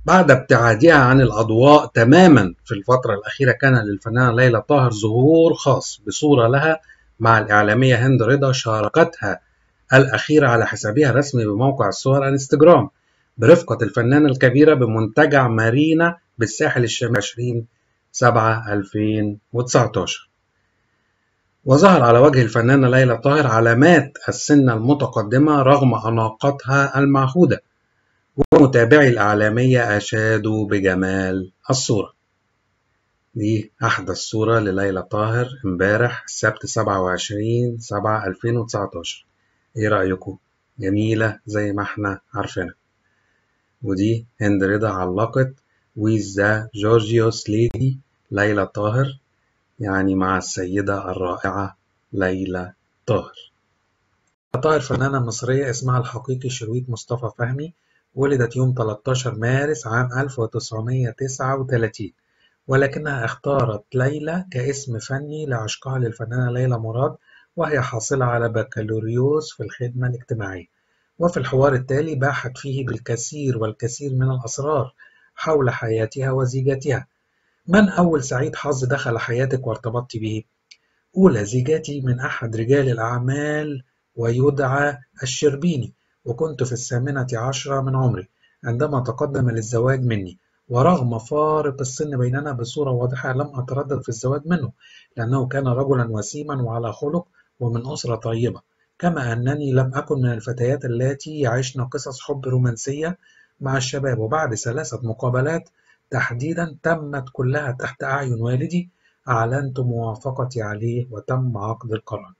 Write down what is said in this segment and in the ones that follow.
بعد ابتعادها عن الأضواء تماما في الفترة الأخيرة، كان للفنانة ليلى طاهر ظهور خاص بصورة لها مع الإعلامية هند رضا شاركتها الأخيرة على حسابها الرسمي بموقع الصور انستجرام برفقة الفنانة الكبيرة بمنتجع مارينا بالساحل الشمالي 20/7/2019. وظهر على وجه الفنانة ليلى طاهر علامات السن المتقدمة رغم أناقتها المعهودة، ومتابعي الإعلامية أشادوا بجمال الصورة. دي أحدث صورة لليلى طاهر امبارح السبت 27/7/2019. إيه رأيكم؟ جميلة زي ما احنا عارفينها. ودي هند رضا علقت with the gorgeous lady ليلى طاهر، يعني مع السيدة الرائعة ليلى طاهر. طاهر فنانة مصرية اسمها الحقيقي شرويط مصطفى فهمي، ولدت يوم 13 مارس عام 1939، ولكنها اختارت ليلى كاسم فني لعشقها للفنانة ليلى مراد، وهي حاصلة على بكالوريوس في الخدمة الاجتماعية. وفي الحوار التالي باحت فيه بالكثير والكثير من الأسرار حول حياتها وزيجتها. من أول سعيد حظ دخل حياتك وارتبطت به؟ أولى زيجاتي من أحد رجال الأعمال ويدعى الشربيني، وكنت في 18 من عمري عندما تقدم للزواج مني، ورغم فارق السن بيننا بصورة واضحة لم أتردد في الزواج منه، لأنه كان رجلا وسيما وعلى خلق ومن أسرة طيبة، كما أنني لم أكن من الفتيات التي يعشن قصص حب رومانسية مع الشباب. وبعد 3 مقابلات تحديدا تمت كلها تحت أعين والدي، أعلنت موافقتي عليه وتم عقد القران.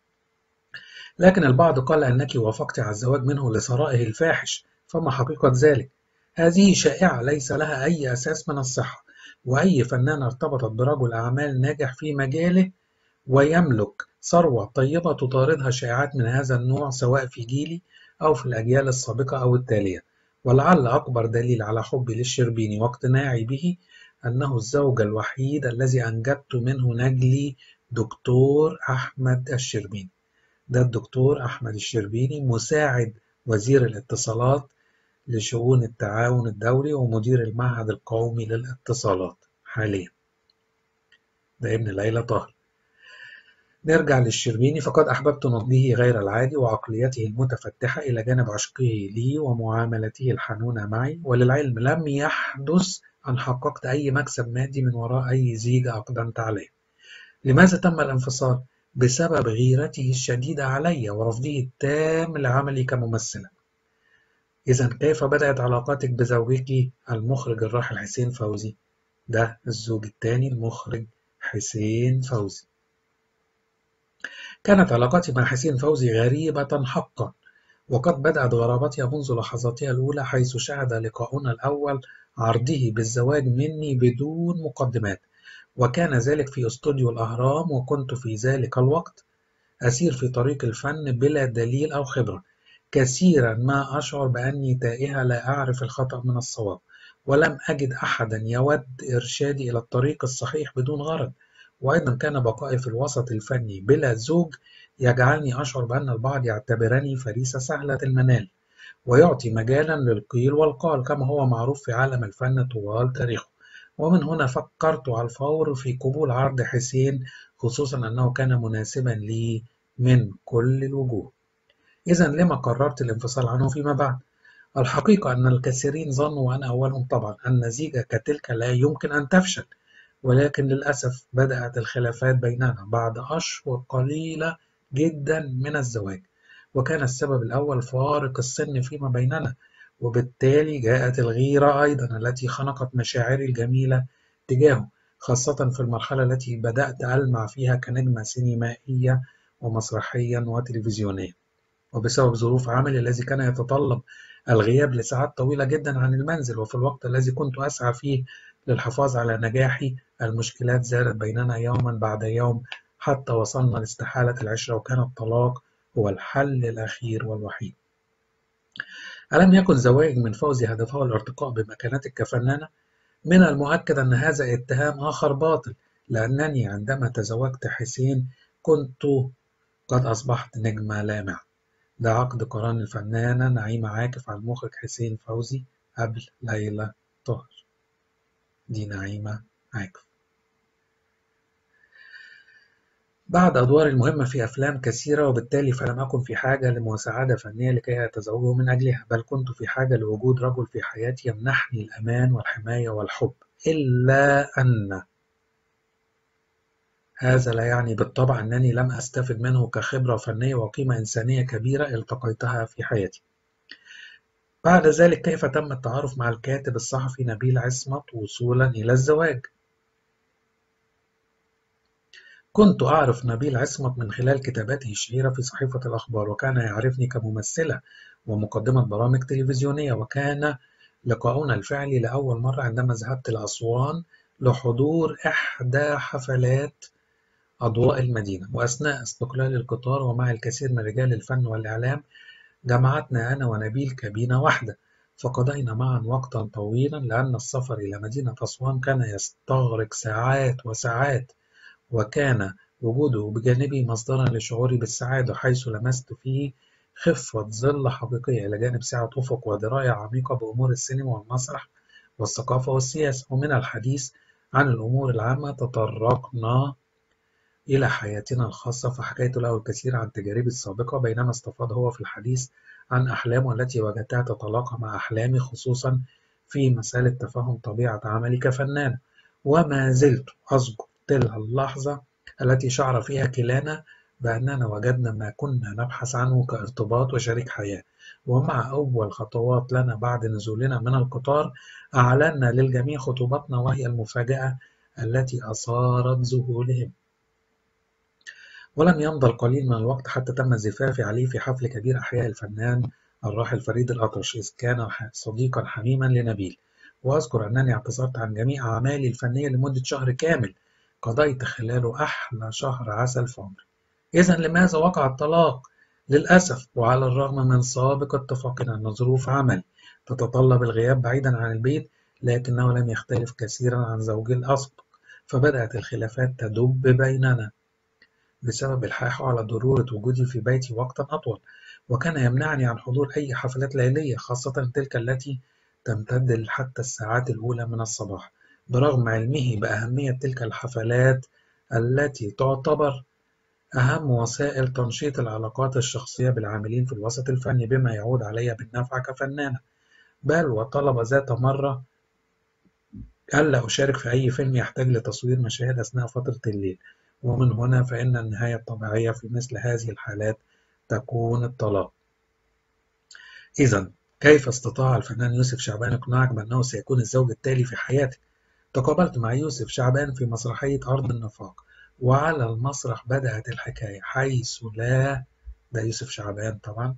لكن البعض قال أنك وافقت على الزواج منه لثرائه الفاحش، فما حقيقة ذلك؟ هذه شائعة ليس لها أي أساس من الصحة، وأي فنانة ارتبطت برجل أعمال ناجح في مجاله ويملك ثروة طيبة تطاردها شائعات من هذا النوع، سواء في جيلي أو في الأجيال السابقة أو التالية. ولعل أكبر دليل على حبي للشربيني واقتناعي به أنه الزوج الوحيد الذي أنجبت منه نجلي دكتور أحمد الشربيني. ده الدكتور أحمد الشربيني مساعد وزير الاتصالات لشؤون التعاون الدولي ومدير المعهد القومي للاتصالات حاليا. ده ابن ليلى طاهر. نرجع للشربيني، فقد أحببت نضجه غير العادي وعقليته المتفتحة إلى جانب عشقه لي ومعاملته الحنونة معي. وللعلم لم يحدث أن حققت أي مكسب مادي من وراء أي زيجة أقدمت عليه. لماذا تم الانفصال؟ بسبب غيرته الشديدة علي ورفضه التام لعملي كممثلة. إذا كيف بدأت علاقاتك بزوجك المخرج الراحل حسين فوزي؟ ده الزوج الثاني المخرج حسين فوزي. كانت علاقتي مع حسين فوزي غريبة حقا، وقد بدأت غرابتها منذ لحظاتها الأولى، حيث شهد لقاؤنا الأول عرضه بالزواج مني بدون مقدمات، وكان ذلك في استوديو الأهرام، وكنت في ذلك الوقت أسير في طريق الفن بلا دليل أو خبرة. كثيرا ما أشعر بأني تائهة لا أعرف الخطأ من الصواب، ولم أجد أحدا يود إرشادي إلى الطريق الصحيح بدون غرض. وأيضا كان بقائي في الوسط الفني بلا زوج يجعلني أشعر بأن البعض يعتبرني فريسة سهلة المنال، ويعطي مجالا للقيل والقال كما هو معروف في عالم الفن طوال تاريخه. ومن هنا فكرت على الفور في قبول عرض حسين، خصوصا أنه كان مناسبا لي من كل الوجوه. إذا لما قررت الانفصال عنه فيما بعد؟ الحقيقة أن الكثيرين ظنوا وأنا أولهم طبعا أن زيجة كتلك لا يمكن أن تفشل، ولكن للأسف بدأت الخلافات بيننا بعد أشهر قليلة جدا من الزواج، وكان السبب الأول فارق السن فيما بيننا، وبالتالي جاءت الغيرة أيضا التي خنقت مشاعري الجميلة تجاهه، خاصة في المرحلة التي بدأت ألمع فيها كنجمة سينمائية ومسرحيا وتلفزيونيا. وبسبب ظروف عملي الذي كان يتطلب الغياب لساعات طويلة جدا عن المنزل، وفي الوقت الذي كنت أسعى فيه للحفاظ على نجاحي، المشكلات زادت بيننا يوما بعد يوم حتى وصلنا لاستحالة العشرة، وكان الطلاق هو الحل الأخير والوحيد. ألم يكن زواج من فوزي هدفه الارتقاء بمكانتك كفنانة؟ من المؤكد أن هذا اتهام آخر باطل، لأنني عندما تزوجت حسين كنت قد أصبحت نجمة لامعة. ده عقد قران الفنانة نعيمة عاكف على المخرج حسين فوزي قبل ليلى الطاهر. دي نعيمة عاكف. بعد أدواري المهمة في أفلام كثيرة، وبالتالي فلم أكن في حاجة لمساعدة فنية لكي أتزوج من أجلها، بل كنت في حاجة لوجود رجل في حياتي يمنحني الأمان والحماية والحب. إلا أن هذا لا يعني بالطبع أنني لم أستفد منه كخبرة فنية وقيمة إنسانية كبيرة التقيتها في حياتي. بعد ذلك كيف تم التعارف مع الكاتب الصحفي نبيل عصمت وصولا إلى الزواج؟ كنت أعرف نبيل عصمت من خلال كتاباته الشهيرة في صحيفة الأخبار، وكان يعرفني كممثلة ومقدمة برامج تلفزيونية، وكان لقاؤنا الفعلي لأول مرة عندما ذهبت لأسوان لحضور إحدى حفلات أضواء المدينة، وأثناء استقلال القطار ومع الكثير من رجال الفن والإعلام جمعتنا أنا ونبيل كابينة واحدة، فقضينا معا وقتا طويلا، لأن السفر إلى مدينة أسوان كان يستغرق ساعات وساعات، وكان وجوده بجانبي مصدرا لشعوري بالسعادة، حيث لمست فيه خفة ظل حقيقية إلى جانب سعة أفق ودراية عميقة بأمور السينما والمسرح والثقافة والسياسة. ومن الحديث عن الأمور العامة تطرقنا إلى حياتنا الخاصة، فحكيت له الكثير عن تجاربي السابقة، بينما استفاض هو في الحديث عن أحلامه التي وجدتها تتلاقى مع أحلامي، خصوصا في مسألة تفهم طبيعة عملي كفنان. وما زلت أذكر تلك اللحظة التي شعر فيها كلانا بأننا وجدنا ما كنا نبحث عنه كارتباط وشريك حياة. ومع أول خطوات لنا بعد نزولنا من القطار أعلنا للجميع خطوبتنا، وهي المفاجأة التي أثارت ذهولهم. ولم يمض القليل من الوقت حتى تم زفافي عليه في حفل كبير أحياء الفنان الراحل فريد الأطرش، إذ كان صديقا حميما لنبيل. وأذكر أنني اعتذرت عن جميع أعمالي الفنية لمدة شهر كامل قضيت خلاله أحلى شهر عسل في عمري. إذا لماذا وقع الطلاق؟ للأسف، وعلى الرغم من سابق اتفاقنا أن ظروف عملي تتطلب الغياب بعيدا عن البيت، لكنه لم يختلف كثيرا عن زوجي الأسبق، فبدأت الخلافات تدب بيننا بسبب الحاح على ضرورة وجودي في بيتي وقتا أطول، وكان يمنعني عن حضور أي حفلات ليلية، خاصة تلك التي تمتد حتى الساعات الأولى من الصباح، برغم علمه بأهمية تلك الحفلات التي تعتبر أهم وسائل تنشيط العلاقات الشخصية بالعاملين في الوسط الفني، بما يعود علي بالنفع كفنانة. بل وطلب ذات مرة ألا أشارك في أي فيلم يحتاج لتصوير مشاهد أثناء فترة الليل، ومن هنا فإن النهاية الطبيعية في مثل هذه الحالات تكون الطلاق. إذا كيف استطاع الفنان يوسف شعبان إقناعك بأنه سيكون الزوج التالي في حياتك؟ تقابلت مع يوسف شعبان في مسرحية أرض النفاق، وعلى المسرح بدأت الحكاية، حيث ده يوسف شعبان طبعا،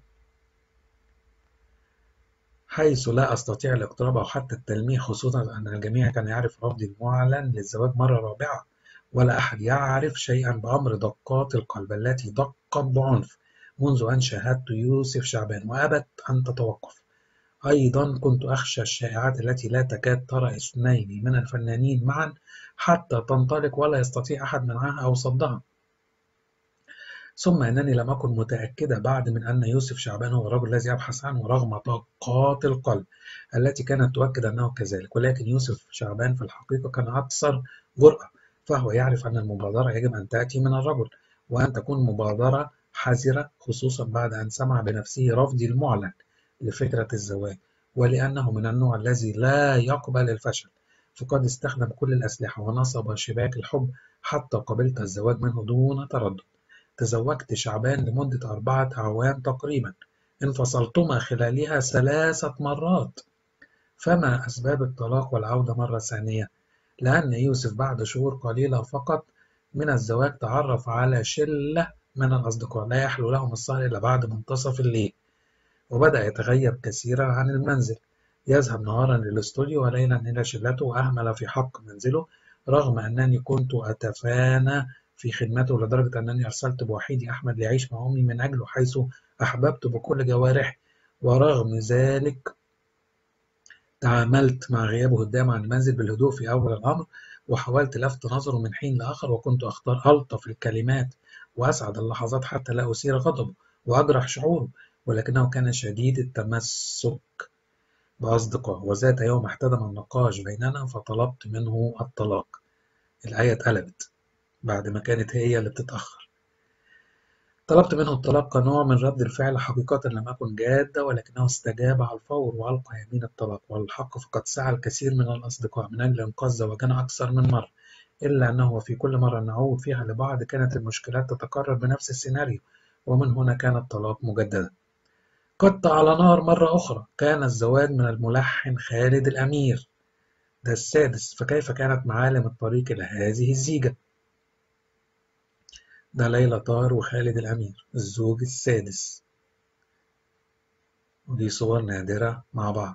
حيث لا أستطيع الاقتراب أو حتى التلميح، خصوصا أن الجميع كان يعرف رفضي المعلن للزواج مرة رابعة، ولا أحد يعرف شيئا بأمر دقات القلب التي دقت بعنف منذ أن شاهدت يوسف شعبان، وأبت أن تتوقف. أيضا كنت أخشى الشائعات التي لا تكاد ترى اثنين من الفنانين معا حتى تنطلق ولا يستطيع أحد منعها أو صدها. ثم أنني لم أكن متأكدة بعد من أن يوسف شعبان هو الرجل الذي أبحث عنه، رغم دقات القلب التي كانت تؤكد أنه كذلك. ولكن يوسف شعبان في الحقيقة كان أكثر جرأة، فهو يعرف أن المبادرة يجب أن تأتي من الرجل، وأن تكون مبادرة حذرة، خصوصا بعد أن سمع بنفسه رفضي المعلن لفكرة الزواج، ولأنه من النوع الذي لا يقبل الفشل، فقد استخدم كل الأسلحة ونصب شباك الحب حتى قبلت الزواج منه دون تردد. تزوجت شعبان لمدة 4 أعوام تقريبا، انفصلتما خلالها 3 مرات. فما أسباب الطلاق والعودة مرة ثانية؟ لأن يوسف بعد شهور قليلة فقط من الزواج تعرف على شلة من الأصدقاء لا يحلو لهم السهر إلا بعد منتصف الليل، وبدأ يتغيب كثيرا عن المنزل، يذهب نهارا للاستوديو وليلا إلى شلته، وأهمل في حق منزله، رغم أنني كنت أتفانى في خدمته لدرجة أنني أرسلت بوحيدي أحمد ليعيش مع أمي من أجله، حيث أحببت بكل جوارحي. ورغم ذلك تعاملت مع غيابه الدائم عن المنزل بالهدوء في أول الأمر، وحاولت لفت نظره من حين لآخر، وكنت أختار ألطف الكلمات وأسعد اللحظات حتى لا أثير غضبه وأجرح شعوره، ولكنه كان شديد التمسك بأصدقاء، وذات يوم احتدم النقاش بيننا فطلبت منه الطلاق. الآية اتقلبت بعد ما كانت هي اللي بتتأخر. طلبت منه الطلاق كنوع من رد الفعل، حقيقة لم أكن جادة، ولكنه استجاب على الفور وألقى يمين الطلاق. والحق فقد سعى الكثير من الأصدقاء من أجل إنقاذ زواجنا أكثر من مرة، إلا أنه في كل مرة نعود فيها لبعض كانت المشكلات تتكرر بنفس السيناريو، ومن هنا كان الطلاق مجددا. قط على نار مرة أخرى، كان الزواج من الملحن خالد الأمير، ده السادس، فكيف كانت معالم الطريق إلى هذه الزيجة؟ ده ليلى طاهر وخالد الأمير الزوج السادس، ودي صور نادرة مع بعض.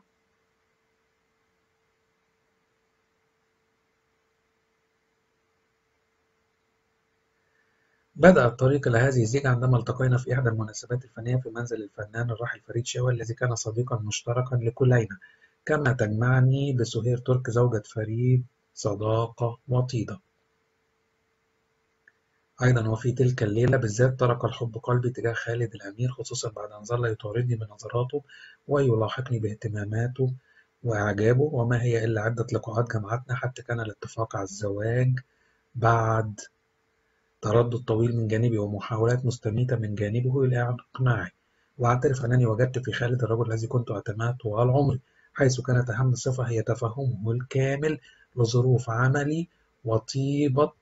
بدأ الطريق إلى هذه الزيجة عندما التقينا في إحدى المناسبات الفنية في منزل الفنان الراحل فريد شوقي الذي كان صديقا مشتركا لكلينا، كما تجمعني بسهير ترك زوجة فريد صداقة وطيدة. أيضا وفي تلك الليلة بالذات طرق الحب قلبي تجاه خالد الأمير، خصوصا بعد أن ظل يطاردني بنظراته ويلاحقني باهتماماته وإعجابه، وما هي إلا عدة لقاءات جمعتنا حتى كان الاتفاق على الزواج بعد تردد طويل من جانبي ومحاولات مستميتة من جانبه لإقناعي. وأعترف أنني وجدت في خالد الرجل الذي كنت أتمناه طوال عمري، حيث كانت أهم صفة هي تفهمه الكامل لظروف عملي وطيبة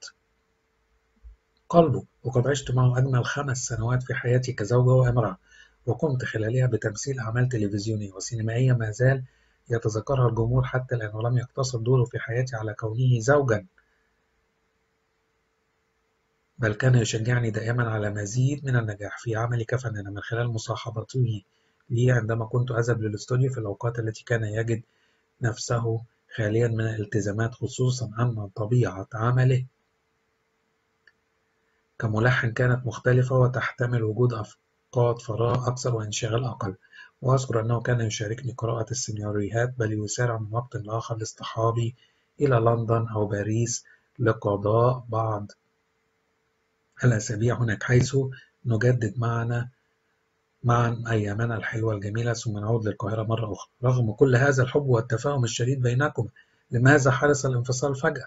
قلبه. وقد عشت معه أجمل 5 سنوات في حياتي كزوجة وامرأة، وقمت خلالها بتمثيل أعمال تلفزيونية وسينمائية ما زال يتذكرها الجمهور حتى الآن، ولم يقتصر دوره في حياتي على كونه زوجا، بل كان يشجعني دائما على مزيد من النجاح في عملي كفنان من خلال مصاحبته لي عندما كنت أذهب للاستوديو في الأوقات التي كان يجد نفسه خاليا من الالتزامات، خصوصا أن طبيعة عمله كملحن كانت مختلفة وتحتمل وجود أوقات فراغ أكثر وانشغال أقل. وأذكر أنه كان يشاركني قراءة السيناريوهات، بل يسارع من وقت لآخر لاصطحابي إلى لندن أو باريس لقضاء بعض الأسابيع هناك، حيث نجدد معا أيامنا الحلوة الجميلة ثم نعود للقاهرة مرة أخرى. رغم كل هذا الحب والتفاهم الشديد بينكم، لماذا حدث الانفصال فجأة؟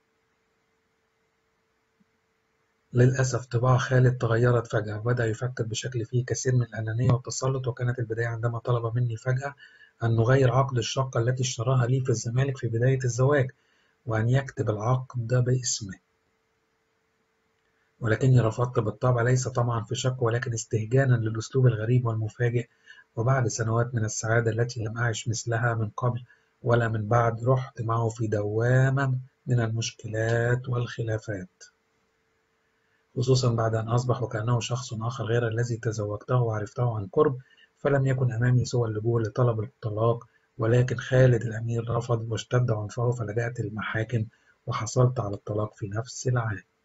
للأسف طباع خالد تغيرت فجأة، وبدأ يفكر بشكل فيه كثير من الأنانية والتسلط، وكانت البداية عندما طلب مني فجأة أن نغير عقد الشقة التي اشتراها لي في الزمالك في بداية الزواج، وأن يكتب العقد باسمه. ولكني رفضت بالطبع، ليس طمعا في شك ولكن استهجانا للأسلوب الغريب والمفاجئ. وبعد سنوات من السعادة التي لم أعش مثلها من قبل ولا من بعد، رحت معه في دوامة من المشكلات والخلافات، خصوصا بعد أن أصبح وكأنه شخص آخر غير الذي تزوجته وعرفته عن قرب. فلم يكن أمامي سوى اللجوء لطلب الطلاق، ولكن خالد الأمير رفض واشتد عنفه، فلجأت للمحاكم وحصلت على الطلاق في نفس العام.